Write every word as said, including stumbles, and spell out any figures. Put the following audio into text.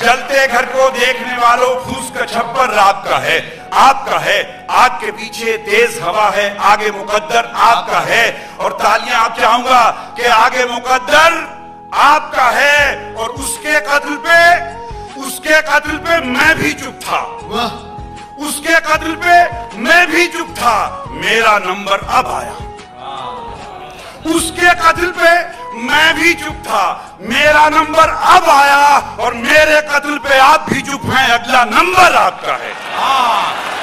जलते घर को देखने वालों, फूस का छप्पर रात का है, आपका है। आग के पीछे तेज हवा है, आगे मुकद्दर आपका है। और तालियां आप चाहूंगा कि आगे मुकद्दर आपका है। और उसके कत्ल पे, उसके कत्ल पे मैं भी चुप था, उसके कत्ल पे मैं भी चुप था, मेरा नंबर अब आया। उसके कत्ल पे मैं भी चुप था, मेरा नंबर अब आया। और मेरे कत्ल पे आप भी चुप हैं, अगला नंबर आपका है। हाँ।